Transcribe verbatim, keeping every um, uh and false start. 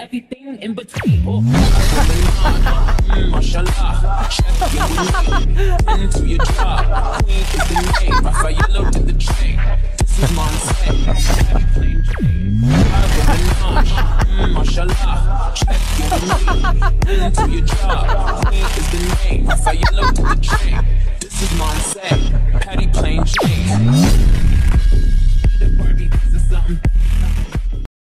everything in between. Oh, mm, mashallah, check your into your job. Queen is the name, Raphael did the chain. This is Monset, heavy plain Jane. Mm, mashallah, check your into your job. Queen is the name, Raphael did the chain. This is Monset, Patty Plain Jane. The Barbie, this is something.